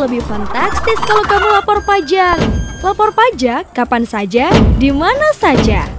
lebih fantastis kalau kamu lapor pajak. Lapor pajak kapan saja, di mana saja.